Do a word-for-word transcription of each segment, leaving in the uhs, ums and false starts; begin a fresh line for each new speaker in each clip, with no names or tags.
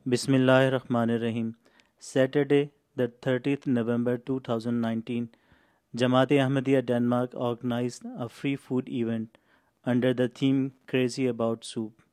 Bismillahirrahmanirrahim. Saturday, the thirtieth November two thousand nineteen, Jamaat-e Ahmadiyya Denmark organized a free food event under the theme Crazy About Soup.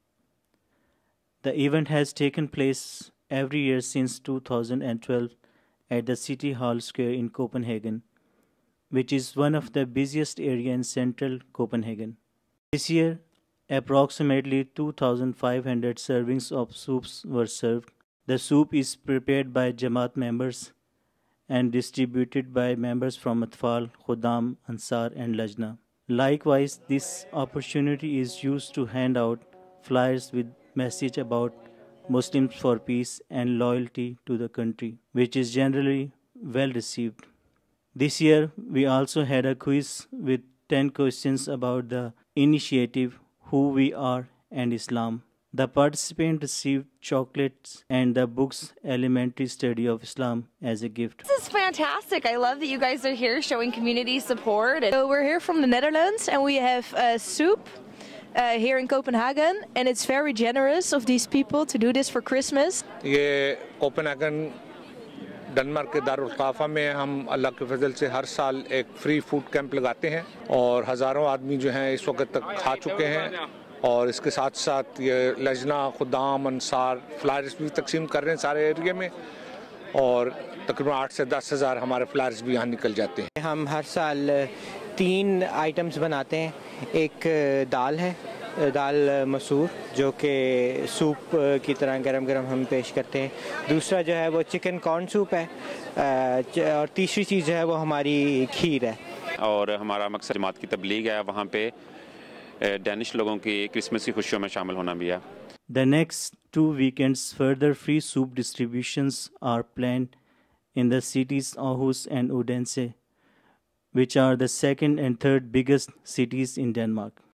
The event has taken place every year since two thousand twelve at the City Hall Square in Copenhagen, which is one of the busiest areas in central Copenhagen. This year, approximately two thousand five hundred servings of soups were served. The soup is prepared by Jamaat members and distributed by members from Atfal, Khuddam, Ansar and Lajna. Likewise, this opportunity is used to hand out flyers with message about Muslims for peace and loyalty to the country, which is generally well received. This year, we also had a quiz with ten questions about the initiative, who we are, and Islam. The participant received chocolates and the book's Elementary Study of Islam as a gift.
This is fantastic. I love that you guys are here showing community support.
So we're here from the Netherlands and we have uh, soup uh, here in Copenhagen, and it's very generous of these people to do this for Christmas.
ये Copenhagen Denmark के दारुल ख़ाफ़ा में हम अल्लाह के फजल से हर साल एक free food camp लगाते हैं और हज़ारों आदमी जो हैं इस वक्त तक खा चुके हैं और इसके साथ साथ ये लजना खुदाम अंसार फ्लायर्स भी तकसीम कर रहे हैं सारे एरिया में और तकरीबन आठ से दस हज़ार हमारे फ्लायर्स भी यहाँ निकल जाते हैं।
हम हर साल तीन आइटम्स बनाते हैं। एक दाल है, दाल मसूर जो कि सूप की तरह गरम गरम हम पेश करते हैं। दूसरा जो है वो चिकन कॉर्न सूप है और तीसरी चीज़ जो है वो हमारी खीर है।
और हमारा मकसद जमात की तबलीग है, वहाँ पे डेनिश लोगों की क्रिसमस की खुशियों में शामिल होना भी है।
The next two weekends further free soup distributions are planned in the cities Aarhus and Odense, which are the second and third biggest cities in Denmark.